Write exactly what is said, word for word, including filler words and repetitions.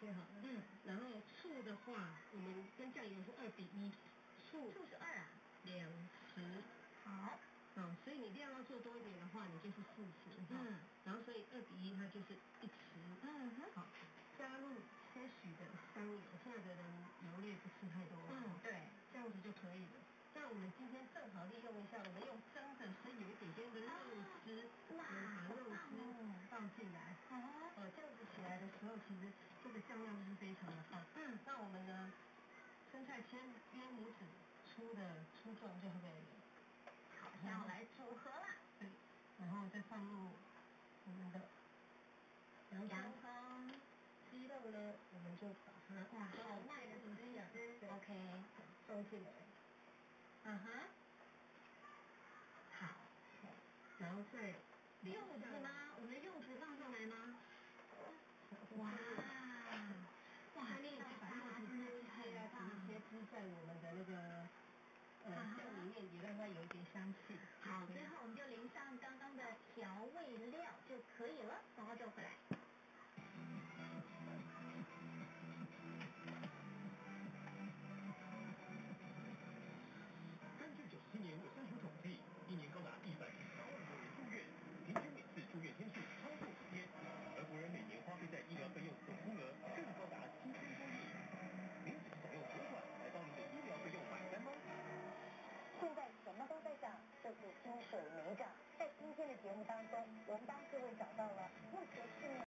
切好了。嗯。然后醋的话，我们跟酱油是二比一，醋醋是二啊， 两匙。 好。 嗯，所以你量要做多一点的话，你就是四匙。嗯。然后所以二比一，它就是一匙。 嗯哼。 好，加入些许的香油，现在的人油类不吃太多。 嗯，对， 这样子就可以了。那我们今天正好利用一下，我们用蒸的，所以有一点点的肉汁， 哇， 我们把肉汁倒进来。 哦。 呃，这样子起来的时候，其实这个酱料就是非常的棒。嗯。那我们的生菜切约拇指粗的粗状就可以了。 好，要来组合啦。 对，然后再放入我们的洋洋葱。 葱。 鸡肉呢，我们就把它哇，好慢的一下 ，OK， 放进来。 嗯哼。好。 然后再柚子吗？我们的柚子放上来吗？哇，哇， 那你也可以把柚子切一切啊，挤一些汁在我们的那个呃酱里面，也让它有一点香气。 好，最后我们就淋上刚刚的调味料就可以了。广告就回来。 根据九七年卫生署统计，一年高达一百一十八万国人住院，平均每次住院天数超过十天，而国人每年花费在医疗费用总金额更高达七千多亿。您只是想用存款来帮您的医疗费用买单吗？ 现在什么都在涨，就是薪水没涨。在今天的节目当中，我们帮各位找到了目前市面